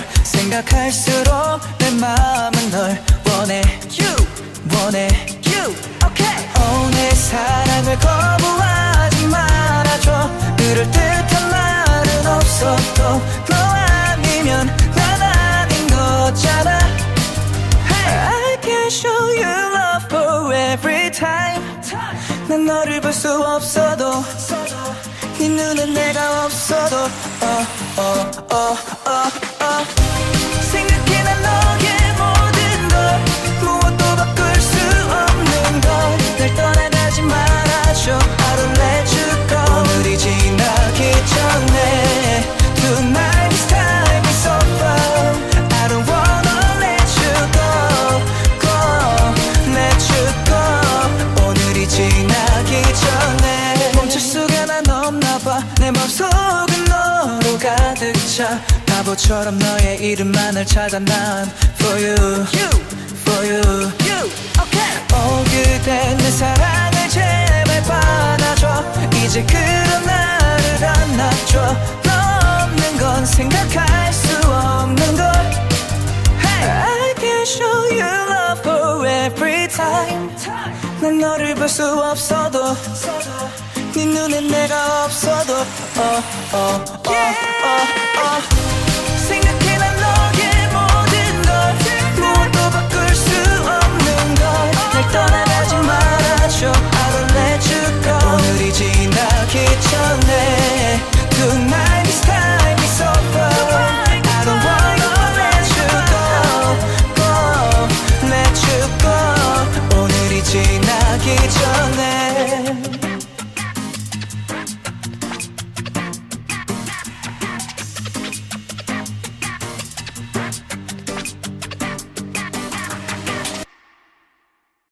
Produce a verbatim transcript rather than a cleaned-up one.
생각할수록 내 마음은 널 원해 You 원해 You okay. oh, 내 사랑을 거부하지 말아줘 그럴 듯한 말은 없어도 너 아니면 난 아닌 거잖아 hey. I can show you love for every time 난 너를 볼 수 없어도 네 눈엔 내가 없어도 oh, oh, oh, oh, oh. 생각해 난 너의 모든 걸 무엇도 바꿀 수 없는 걸 날 떠나가지 말아줘 I don't let you go 오늘이 지나기 전에 Tonight's time is over I don't wanna let you go go let you go 오늘이 지나기 전에 멈출 수가 난 없나봐 내 맘속은 너로 가득 차 바보처럼 너의 이름만을 찾아 난 For you, you For you, you okay. oh, 그대 내 사랑을 제발 받아줘 이제 그런 나를 안아줘 너 없는 건 생각할 수 없는 걸 hey. I can show you love for every time 난 너를 볼 수 없어도 네 눈엔 내가 없어도 oh, oh, oh, oh.